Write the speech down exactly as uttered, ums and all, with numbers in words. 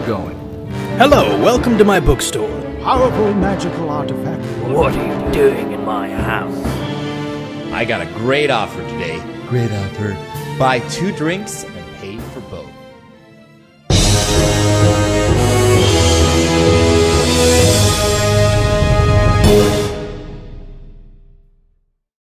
going. Hello, welcome to my bookstore. Powerful magical artifact. What are you doing in my house? I got a great offer today. Great offer. Buy two drinks